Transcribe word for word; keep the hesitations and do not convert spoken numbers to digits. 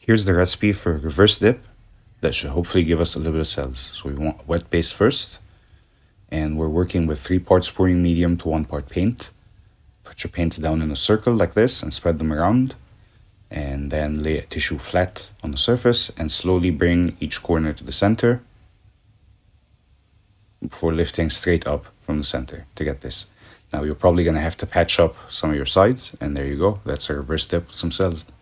Here's the recipe for reverse dip that should hopefully give us a little bit of cells. So we want a wet base first, and we're working with three parts pouring medium to one part paint. Put your paints down in a circle like this and spread them around, and then lay a tissue flat on the surface and slowly bring each corner to the center before lifting straight up from the center to get this. Now you're probably going to have to patch up some of your sides, and there you go. That's a reverse dip with some cells.